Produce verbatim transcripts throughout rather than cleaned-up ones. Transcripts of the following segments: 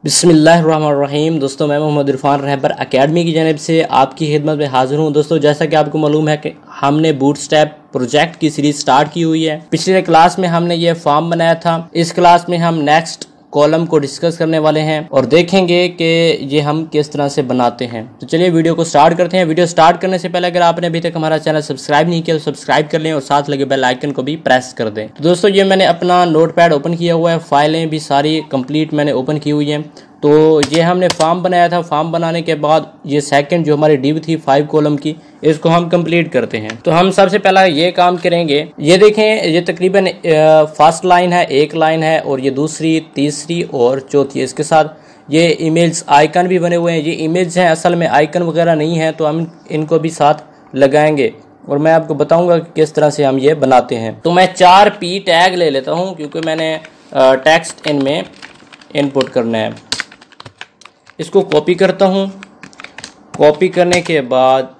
बिस्मिल्लाहिर्रहमानिर्रहीम। दोस्तों, मैं मोहम्मद इरफान रहबर अकेडमी की जानिब से आपकी खिदमत में हाजिर हूँ। दोस्तों, जैसा कि आपको मालूम है कि हमने बूटस्ट्रैप प्रोजेक्ट की सीरीज स्टार्ट की हुई है। पिछले क्लास में हमने ये फॉर्म बनाया था। इस क्लास में हम नेक्स्ट कॉलम को डिस्कस करने वाले हैं और देखेंगे कि ये हम किस तरह से बनाते हैं। तो चलिए वीडियो को स्टार्ट करते हैं। वीडियो स्टार्ट करने से पहले अगर आपने अभी तक हमारा चैनल सब्सक्राइब नहीं किया तो सब्सक्राइब कर लें और साथ लगे बेल आइकन को भी प्रेस कर दें। तो दोस्तों, ये मैंने अपना नोटपैड ओपन किया हुआ है, फाइलें भी सारी कंप्लीट मैंने ओपन की हुई हैं। तो ये हमने फॉर्म बनाया था। फॉर्म बनाने के बाद ये सेकंड जो हमारी डिव थी फाइव कॉलम की, इसको हम कंप्लीट करते हैं। तो हम सबसे पहला ये काम करेंगे। ये देखें, ये तकरीबन फर्स्ट लाइन है, एक लाइन है, और ये दूसरी, तीसरी और चौथी। इसके साथ ये इमेज आइकन भी बने हुए हैं। ये इमेज हैं, असल में आइकन वगैरह नहीं है, तो हम इनको भी साथ लगाएंगे और मैं आपको बताऊंगा कि किस तरह से हम ये बनाते हैं। तो मैं चार पी टैग ले लेता हूँ क्योंकि मैंने टेक्स्ट इनमें इनपुट करना है। इसको कॉपी करता हूँ। कॉपी करने के बाद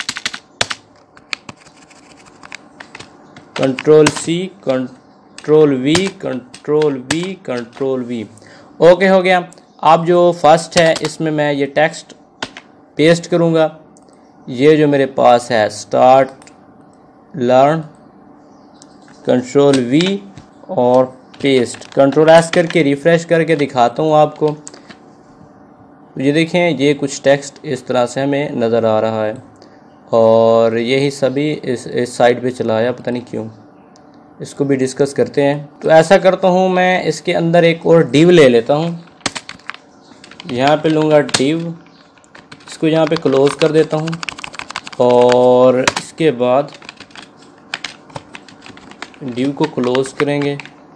control C, control V, control V, control V, okay हो गया। अब जो फर्स्ट है इसमें मैं ये टेक्स्ट पेस्ट करूँगा। ये जो मेरे पास है स्टार्ट लर्न, कंट्रोल वी और पेस्ट। कंट्रोल एस करके रिफ्रेश करके दिखाता हूँ आपको। ये देखें, ये कुछ टेक्स्ट इस तरह से हमें नज़र आ रहा है और यही सभी इस इस साइड पे चला आया, पता नहीं क्यों। इसको भी डिस्कस करते हैं। तो ऐसा करता हूँ, मैं इसके अंदर एक और डिव ले लेता हूँ। यहाँ पे लूँगा डिव, इसको यहाँ पे क्लोज कर देता हूँ और इसके बाद डिव को क्लोज करेंगे।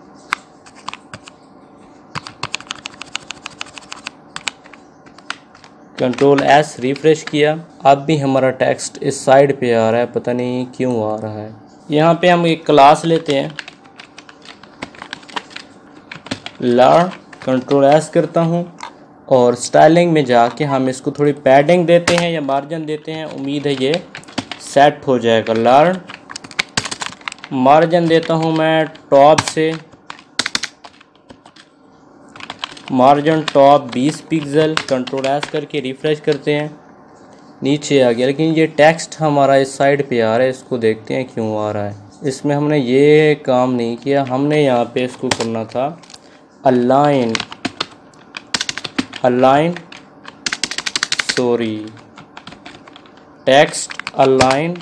कंट्रोल एस रिफ्रेश किया। अब भी हमारा टेक्स्ट इस साइड पे आ रहा है, पता नहीं क्यों आ रहा है। यहाँ पे हम एक क्लास लेते हैं, लर्न, कंट्रोल एस करता हूँ और स्टाइलिंग में जाके हम इसको थोड़ी पैडिंग देते हैं या मार्जिन देते हैं। उम्मीद है ये सेट हो जाएगा। लर्न, मार्जिन देता हूँ मैं टॉप से, मार्जिन टॉप बीस पिक्सल। कंट्रोल एस करके रिफ्रेश करते हैं, नीचे आ गया। लेकिन ये टेक्स्ट हमारा इस साइड पे आ रहा है, इसको देखते हैं क्यों आ रहा है। इसमें हमने ये काम नहीं किया, हमने यहाँ पे इसको करना था align, align sorry text align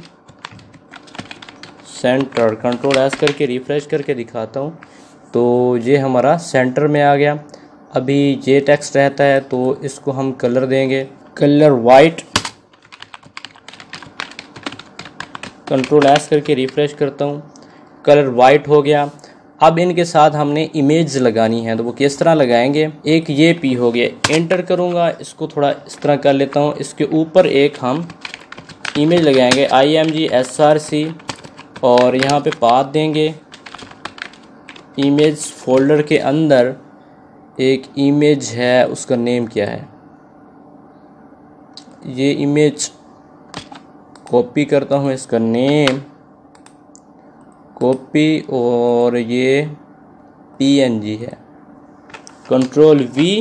centre. Control S करके रिफ्रेश करके दिखाता हूँ, तो ये हमारा सेंटर में आ गया। अभी ये टेक्स्ट रहता है तो इसको हम कलर देंगे, कलर वाइट। कंट्रोल एस करके रिफ्रेश करता हूँ, कलर वाइट हो गया। अब इनके साथ हमने इमेज लगानी है, तो वो किस तरह लगाएंगे। एक ये पी हो गया, एंटर करूँगा, इसको थोड़ा इस तरह कर लेता हूँ। इसके ऊपर एक हम इमेज लगाएंगे, I M G S R C, और यहाँ पे पाथ देंगे। इमेज फोल्डर के अंदर एक इमेज है, उसका नेम क्या है। ये इमेज कॉपी करता हूँ, इसका नेम कॉपी, और ये पीएनजी है। Control V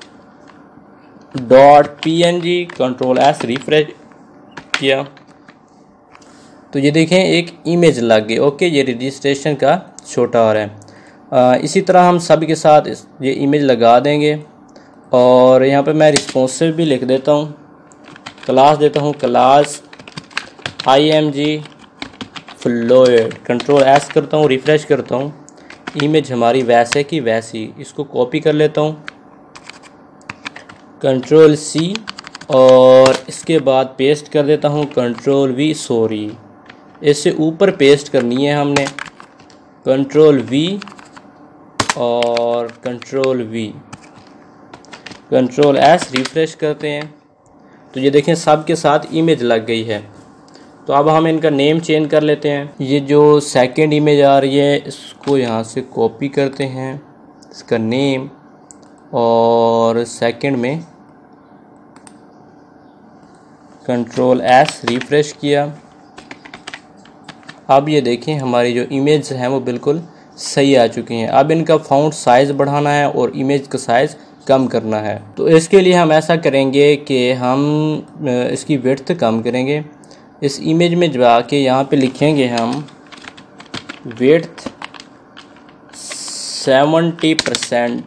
dot PNG, control S refresh किया तो ये देखें एक इमेज लग गई। ओके, ये रजिस्ट्रेशन का छोटा आ रहा है। आ, इसी तरह हम सब के साथ इस ये इमेज लगा देंगे और यहाँ पे मैं रिस्पॉन्सिव भी लिख देता हूँ। क्लास देता हूँ, class I M G fluid. Control S करता हूँ, रिफ्रेश करता हूँ। इमेज हमारी वैसे की वैसी, इसको कॉपी कर लेता हूँ, कंट्रोल सी, और इसके बाद पेस्ट कर देता हूँ, कंट्रोल वी सॉरी इससे ऊपर पेस्ट करनी है हमने। कंट्रोल वी और control V, control S refresh करते हैं तो ये देखें सब के साथ इमेज लग गई है। तो अब हम इनका नेम चेंज कर लेते हैं। ये जो सेकंड इमेज आ रही है इसको यहाँ से कॉपी करते हैं, इसका नेम, और सेकंड में कंट्रोल एस रिफ्रेश किया। अब ये देखें हमारी जो इमेज हैं वो बिल्कुल सही आ चुकी हैं। अब इनका फ़ॉन्ट साइज़ बढ़ाना है और इमेज का साइज़ कम करना है। तो इसके लिए हम ऐसा करेंगे कि हम इसकी विड्थ कम करेंगे। इस इमेज में जाके यहाँ पे लिखेंगे हम width seventy percent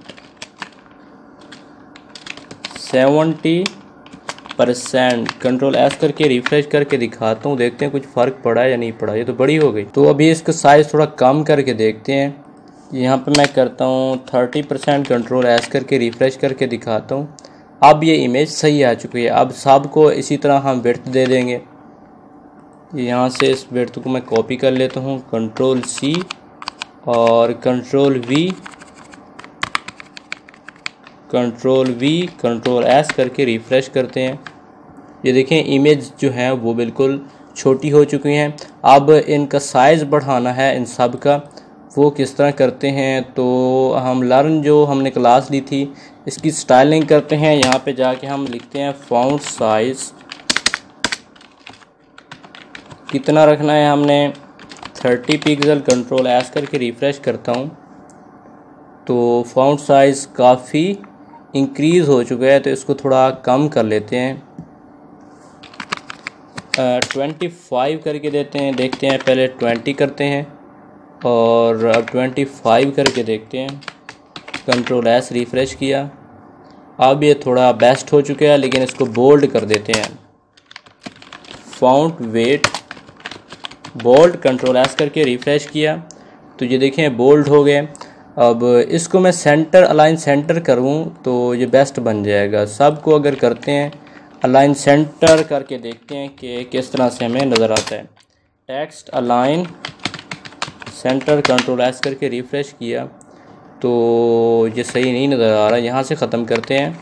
seventy percent control S करके रिफ्रेश करके दिखाता हूँ, देखते हैं कुछ फ़र्क पड़ा है या नहीं पड़ा। ये तो बड़ी हो गई। तो अभी इसका साइज़ थोड़ा कम करके देखते हैं। यहाँ पे मैं करता हूँ थर्टी परसेंट, कंट्रोल एस करके रिफ्रेश करके दिखाता हूँ। अब ये इमेज सही आ चुकी है। अब सब को इसी तरह हम विड्थ दे देंगे। यहाँ से इस विड्थ को मैं कॉपी कर लेता हूँ, कंट्रोल सी और control V control V control S करके रिफ़्रेश करते हैं। ये देखें इमेज जो है वो बिल्कुल छोटी हो चुकी हैं। अब इनका साइज़ बढ़ाना है इन सब का, वो किस तरह करते हैं। तो हम लर्न जो हमने क्लास ली थी इसकी स्टाइलिंग करते हैं। यहाँ पे जाके हम लिखते हैं फ़ॉन्ट साइज़ कितना रखना है हमने, थर्टी पिक्सल, कंट्रोल एस करके रिफ़्रेश करता हूँ। तो फ़ॉन्ट साइज़ काफ़ी इंक्रीज़ हो चुका है, तो इसको थोड़ा कम कर लेते हैं, ट्वेंटी फाइव करके देते हैं। देखते हैं, पहले ट्वेंटी करते हैं और अब ट्वेंटी फाइव करके देखते हैं। कंट्रोल एस रिफ़्रेश किया। अब ये थोड़ा बेस्ट हो चुका है, लेकिन इसको बोल्ड कर देते हैं। Font weight bold, control S करके रिफ़्रेश किया तो ये देखें बोल्ड हो गए। अब इसको मैं सेंटर अलाइन सेंटर करूँ तो ये बेस्ट बन जाएगा। सबको अगर करते हैं अलाइन सेंटर करके देखते हैं कि किस तरह से हमें नज़र आता है। Text align centre, control S करके रिफ़्रेश किया तो ये सही नहीं नज़र आ रहा। यहाँ से ख़त्म करते हैं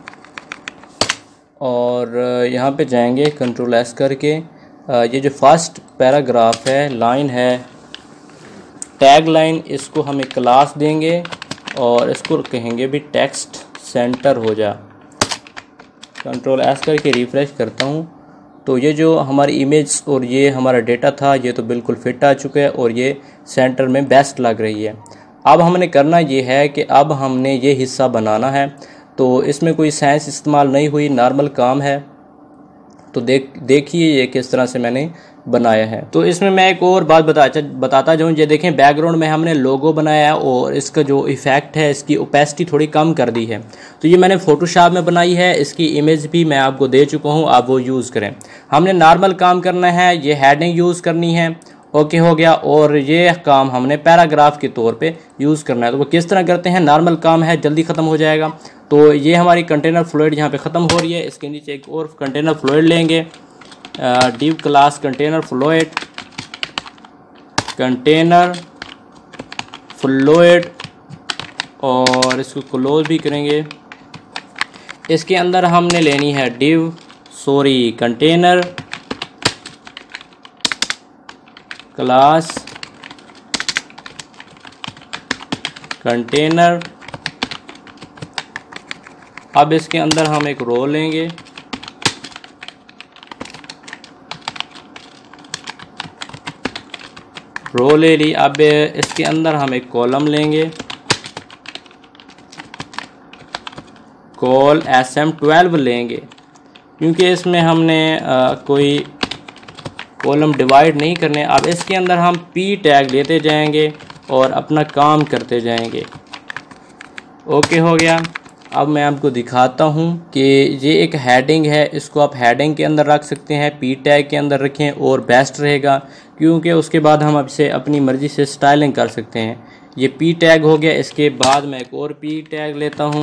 और यहाँ पे जाएंगे कंट्रोल एस करके। ये जो फर्स्ट पैराग्राफ है, लाइन है, टैग लाइन, इसको हम एक क्लास देंगे और इसको कहेंगे भी टेक्स्ट सेंटर हो जा। कंट्रोल एस करके रिफ़्रेश करता हूँ तो ये जो हमारी इमेज और ये हमारा डेटा था ये तो बिल्कुल फिट आ चुका है और ये सेंटर में बेस्ट लग रही है। अब हमने करना ये है कि अब हमने ये हिस्सा बनाना है। तो इसमें कोई साइंस इस्तेमाल नहीं हुई, नॉर्मल काम है। तो देख देखिए ये किस तरह से मैंने बनाया है। तो इसमें मैं एक और बात बता बताता जाऊँ। ये देखें बैकग्राउंड में हमने लोगो बनाया है और इसका जो इफ़ेक्ट है, इसकी ओपेसिटी थोड़ी कम कर दी है। तो ये मैंने फ़ोटोशॉप में बनाई है। इसकी इमेज भी मैं आपको दे चुका हूँ, आप वो यूज़ करें। हमने नॉर्मल काम करना है, ये हेडिंग यूज़ करनी है, ओके हो गया। और ये काम हमने पैराग्राफ के तौर पे यूज़ करना है। तो वो किस तरह करते हैं, नॉर्मल काम है, जल्दी ख़त्म हो जाएगा। तो ये हमारी कंटेनर फ्लूइड यहाँ पे ख़त्म हो रही है। इसके नीचे एक और कंटेनर फ्लूइड लेंगे, div class container fluid container fluid और इसको क्लोज भी करेंगे। इसके अंदर हमने लेनी है div sorry container class container. अब इसके अंदर हम एक रो लेंगे, रो ले ली। अब इसके अंदर हम एक कॉलम लेंगे, कॉल एस एम ट्वेल्व लेंगे, क्योंकि इसमें हमने आ, कोई कॉलम डिवाइड नहीं करने। अब इसके अंदर हम पी टैग लेते जाएंगे और अपना काम करते जाएंगे। ओके हो गया। अब मैं आपको दिखाता हूँ कि ये एक हेडिंग है, इसको आप हेडिंग के अंदर रख सकते हैं, पी टैग के अंदर रखें और बेस्ट रहेगा, क्योंकि उसके बाद हम अब से अपनी मर्ज़ी से स्टाइलिंग कर सकते हैं। ये पी टैग हो गया। इसके बाद मैं एक और पी टैग लेता हूँ,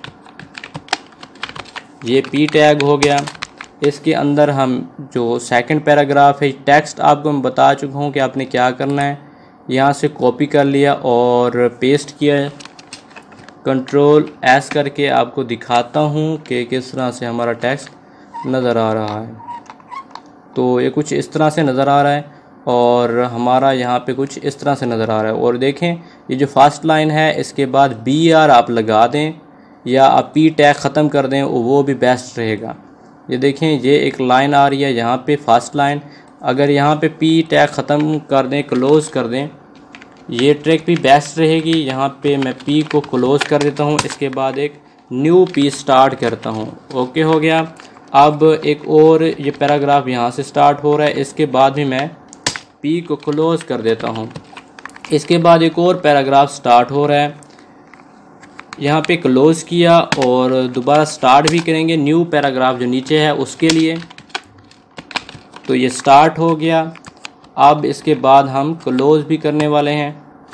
ये पी टैग हो गया। इसके अंदर हम जो सेकंड पैराग्राफ है, टेक्स्ट आपको मैं बता चुका हूँ कि आपने क्या करना है। यहाँ से कॉपी कर लिया और पेस्ट किया, कंट्रोल एस करके आपको दिखाता हूँ कि किस तरह से हमारा टेक्स्ट नज़र आ रहा है। तो ये कुछ इस तरह से नज़र आ रहा है और हमारा यहाँ पे कुछ इस तरह से नज़र आ रहा है। और देखें ये जो फर्स्ट लाइन है, इसके बाद बी आर आप लगा दें या आप पी टैग ख़त्म कर दें, वो भी बेस्ट रहेगा। ये देखें ये एक लाइन आ रही है यहाँ पे फर्स्ट लाइन, अगर यहाँ पे पी टैग ख़त्म कर दें, क्लोज़ कर दें, ये ट्रैक भी बेस्ट रहेगी। यहाँ पे मैं पी को क्लोज़ कर देता हूँ। इसके बाद एक न्यू पी स्टार्ट करता हूँ। ओके हो गया। अब एक और ये पैराग्राफ यहाँ से स्टार्ट हो रहा है, इसके बाद भी मैं पी को क्लोज़ कर देता हूँ। इसके बाद एक और पैराग्राफ स्टार्ट हो रहा है, यहाँ पे क्लोज़ किया और दोबारा स्टार्ट भी करेंगे न्यू पैराग्राफ जो नीचे है उसके लिए। तो ये स्टार्ट हो गया। अब इसके बाद हम क्लोज़ भी करने वाले हैं।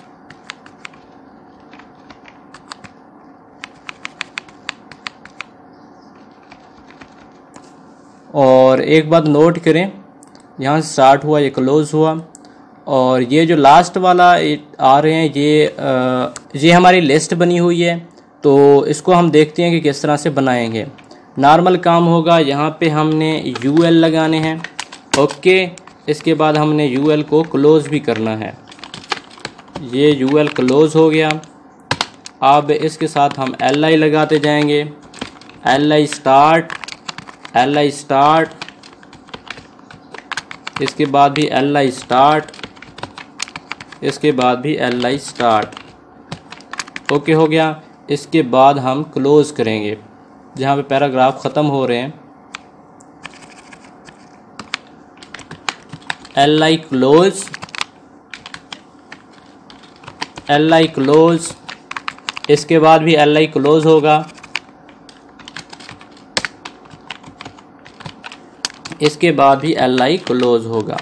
और एक बात नोट करें, यहाँ से स्टार्ट हुआ, ये क्लोज़ हुआ, और ये जो लास्ट वाला आ रहे हैं ये आ, ये हमारी लिस्ट बनी हुई है। तो इसको हम देखते हैं कि किस तरह से बनाएंगे। नॉर्मल काम होगा, यहाँ पे हमने यू एल लगाने हैं। ओके, इसके बाद हमने यू एल को क्लोज़ भी करना है। ये यू एल क्लोज़ हो गया। अब इसके साथ हम एल आई लगाते जाएंगे। L I start, L I start, इसके बाद भी एल आई स्टार्ट, इसके बाद भी एल आई स्टार्ट। ओके हो गया। इसके बाद हम क्लोज़ करेंगे जहाँ पे पैराग्राफ ख़त्म हो रहे हैं। L I close, L I close, इसके बाद भी एल आई क्लोज़ होगा। इसके बाद भी एल आई क्लोज़ होगा।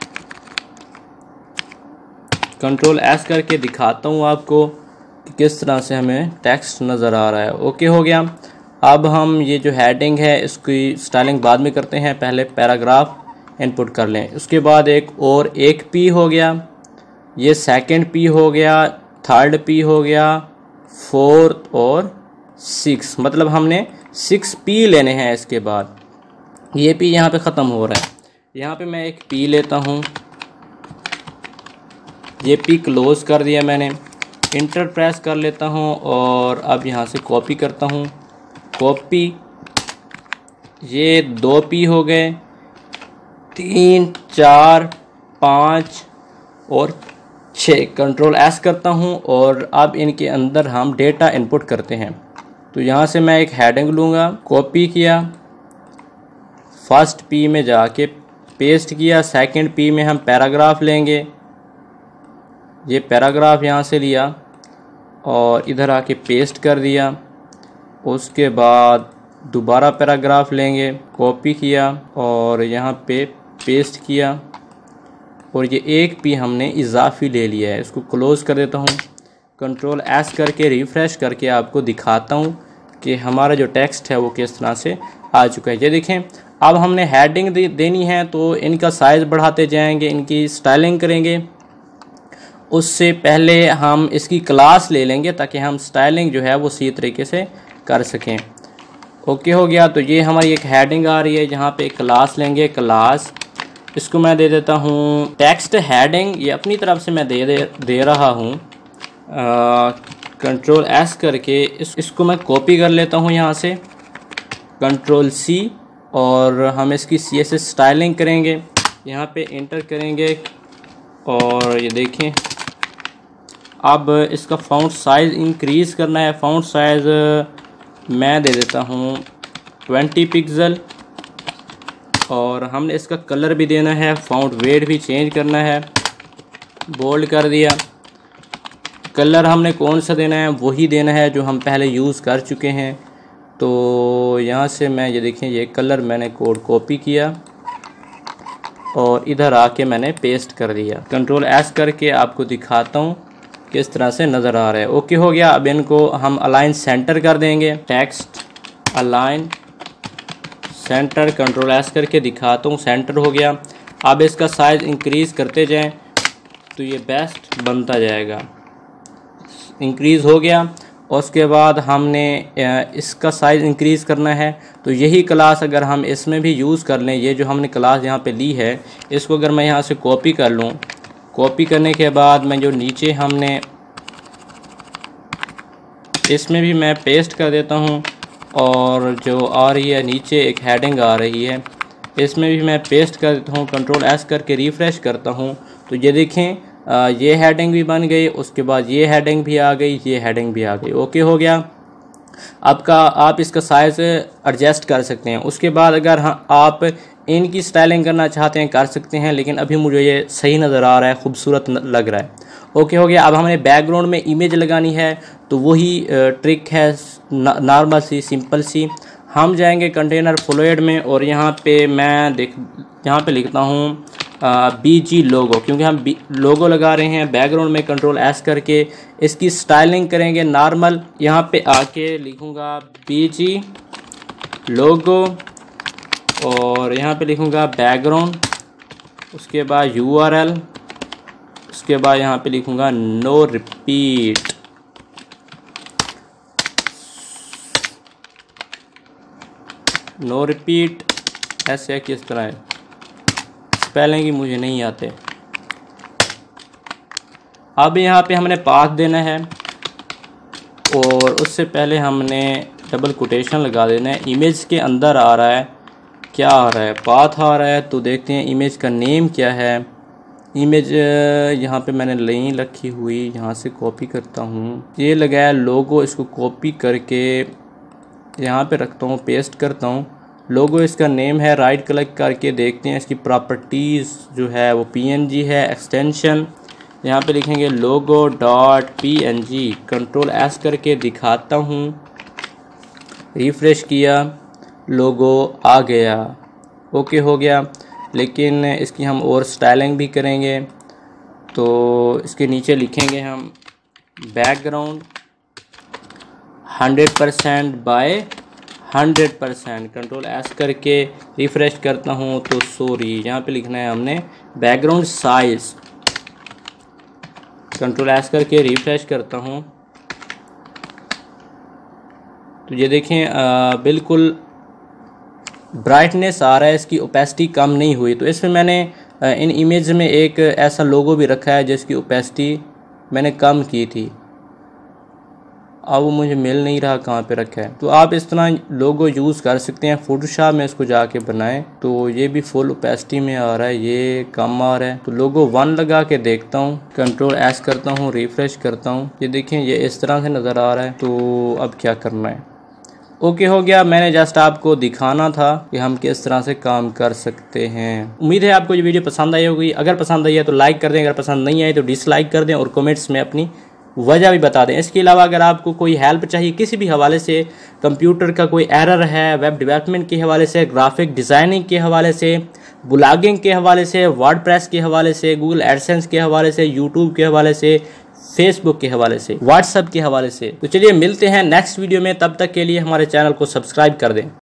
कंट्रोल एस करके दिखाता हूँ आपको कि किस तरह से हमें टेक्स्ट नज़र आ रहा है। ओके हो गया। अब हम ये जो हेडिंग है इसकी स्टाइलिंग बाद में करते हैं, पहले पैराग्राफ इनपुट कर लें। उसके बाद एक और एक पी हो गया, ये सेकंड पी हो गया, थर्ड पी हो गया, फोर्थ और सिक्स, मतलब हमने सिक्स पी लेने हैं। इसके बाद ये पी यहाँ पे ख़त्म हो रहा है। यहाँ पे मैं एक पी लेता हूँ, ये पी क्लोज़ कर दिया मैंने। इंटर प्रेस कर लेता हूँ और अब यहाँ से कॉपी करता हूँ। कॉपी, ये दो पी हो गए, तीन, चार, पाँच और छः। कंट्रोल एस करता हूँ और अब इनके अंदर हम डेटा इनपुट करते हैं। तो यहाँ से मैं एक हेडिंग लूँगा, कॉपी किया, फर्स्ट पी में जाके पेस्ट किया, सेकंड पी में हम पैराग्राफ लेंगे, ये पैराग्राफ यहाँ से लिया और इधर आके पेस्ट कर दिया। उसके बाद दोबारा पैराग्राफ लेंगे, कॉपी किया और यहाँ पे पेस्ट किया, और ये एक पी हमने इजाफी ले लिया है। इसको क्लोज़ कर देता हूँ। कंट्रोल एस करके रिफ़्रेश करके आपको दिखाता हूँ कि हमारा जो टेक्स्ट है वो किस तरह से आ चुका है। ये देखें, अब हमने हेडिंग दे, देनी है तो इनका साइज़ बढ़ाते जाएंगे, इनकी स्टाइलिंग करेंगे। उससे पहले हम इसकी क्लास ले लेंगे ताकि हम स्टाइलिंग जो है वो सही तरीके से कर सकें। ओके हो गया। तो ये हमारी एक हेडिंग आ रही है, जहाँ पे क्लास लेंगे, क्लास, इसको मैं दे देता हूँ टेक्स्ट हेडिंग। ये अपनी तरफ से मैं दे दे, दे रहा हूँ। कंट्रोल एस करके इस, इसको मैं कॉपी कर लेता हूँ यहाँ से, कंट्रोल सी, और हम इसकी सी एस एस स्टाइलिंग करेंगे। यहाँ पे इंटर करेंगे और ये देखें, अब इसका फ़ॉन्ट साइज़ इंक्रीज़ करना है। फ़ॉन्ट साइज़ मैं दे देता हूँ ट्वेंटी पिक्सल, और हमने इसका कलर भी देना है, फ़ॉन्ट वेट भी चेंज करना है, बोल्ड कर दिया। कलर हमने कौन सा देना है, वही देना है जो हम पहले यूज़ कर चुके हैं। तो यहाँ से मैं ये देखें, ये कलर मैंने कोड कॉपी किया और इधर आके मैंने पेस्ट कर दिया। कंट्रोल एस करके आपको दिखाता हूँ किस तरह से नज़र आ रहा है। ओके हो गया। अब इनको हम अलाइन सेंटर कर देंगे, text align centre, control S करके दिखाता हूँ, सेंटर हो गया। अब इसका साइज़ इंक्रीज़ करते जाएं तो ये बेस्ट बनता जाएगा। इंक्रीज़ हो गया। और उसके बाद हमने इसका साइज़ इंक्रीज़ करना है। तो यही क्लास अगर हम इसमें भी यूज़ कर लें, ये जो हमने क्लास यहाँ पे ली है, इसको अगर मैं यहाँ से कॉपी कर लूँ, कॉपी करने के बाद मैं जो नीचे हमने इसमें भी मैं पेस्ट कर देता हूँ, और जो आ रही है नीचे एक हेडिंग आ रही है, इसमें भी मैं पेस्ट कर देता हूँ। कंट्रोल एस करके रिफ़्रेश करता हूँ तो ये देखें, आ, ये हेडिंग भी बन गई, उसके बाद ये हेडिंग भी आ गई, ये हेडिंग भी आ गई। ओके हो गया। आपका आप इसका साइज़ एडजस्ट कर सकते हैं। उसके बाद अगर हाँ आप इनकी स्टाइलिंग करना चाहते हैं कर सकते हैं, लेकिन अभी मुझे ये सही नज़र आ रहा है, खूबसूरत लग रहा है। ओके हो गया। अब हमें बैकग्राउंड में इमेज लगानी है, तो वही ट्रिक है नॉर्मल सी सिंपल सी। हम जाएंगे कंटेनर फ्लूइड में और यहाँ पे मैं देख यहाँ पे लिखता हूँ बी जी लोगो, क्योंकि हम लोगो लगा रहे हैं। बैकग्राउंड में कंट्रोल एस करके इसकी स्टाइलिंग करेंगे नॉर्मल। यहाँ पे आके लिखूँगा बी जी लोगो और यहाँ पे लिखूँगा बैकग्राउंड, उसके बाद यू आर एल, उसके बाद यहाँ पे लिखूँगा नो रिपीट। नो रिपीट ऐसे किस तरह है, स्पेलिंग ही मुझे नहीं आते। अब यहाँ पे हमने पाथ देना है और उससे पहले हमने डबल कोटेशन लगा देना है। इमेज के अंदर आ रहा है, क्या आ रहा है, पाथ आ रहा है। तो देखते हैं इमेज का नेम क्या है। इमेज यहाँ पे मैंने नहीं रखी हुई, यहाँ से कॉपी करता हूँ। ये लगाया लोगो, इसको कॉपी करके यहाँ पे रखता हूँ, पेस्ट करता हूँ। लोगो इसका नेम है, राइट क्लिक करके देखते हैं इसकी प्रॉपर्टीज़ जो है वो पीएनजी है। एक्सटेंशन यहाँ पे लिखेंगे logo dot PNG, control S करके दिखाता हूँ। रिफ्रेश किया, लोगो आ गया, ओके हो गया। लेकिन इसकी हम और स्टाइलिंग भी करेंगे, तो इसके नीचे लिखेंगे हम background hundred percent by hundred percent. Control S करके रिफ़्रेश करता हूँ तो सॉरी यहाँ पे लिखना है हमने बैकग्राउंड साइज। कंट्रोल एस करके रिफ़्रेश करता हूँ तो ये देखें आ, बिल्कुल ब्राइटनेस आ रहा है, इसकी ओपेसिटी कम नहीं हुई। तो इसमें मैंने आ, इन इमेज में एक ऐसा लोगो भी रखा है जिसकी ओपेसिटी मैंने कम की थी, अब वो मुझे मिल नहीं रहा कहाँ पे रखा है। तो आप इस तरह लोगो यूज़ कर सकते हैं। फोटोशॉप में इसको जाके बनाएं तो ये भी फुल ओपेसिटी में आ रहा है, ये कम आ रहा है। तो लोगो वन लगा के देखता हूँ, कंट्रोल एस करता हूँ, रिफ़्रेश करता हूँ, ये देखें ये इस तरह से नज़र आ रहा है। तो अब क्या करना है, ओके हो गया। मैंने जस्ट आपको दिखाना था कि हम किस तरह से काम कर सकते हैं। उम्मीद है आपको ये वीडियो पसंद आई होगी। अगर पसंद आई है तो लाइक कर दें, अगर पसंद नहीं आई तो डिसलाइक कर दें और कमेंट्स में अपनी वजह भी बता दें। इसके अलावा अगर आपको कोई हेल्प चाहिए किसी भी हवाले से, कंप्यूटर का कोई एरर है, वेब डेवलपमेंट के हवाले से, ग्राफिक डिज़ाइनिंग के हवाले से, ब्लॉगिंग के हवाले से, वर्डप्रेस के हवाले से, गूगल एडसेंस के हवाले से, यूट्यूब के हवाले से, फेसबुक के हवाले से, व्हाट्सएप के हवाले से, तो चलिए मिलते हैं नेक्स्ट वीडियो में। तब तक के लिए हमारे चैनल को सब्सक्राइब कर दें।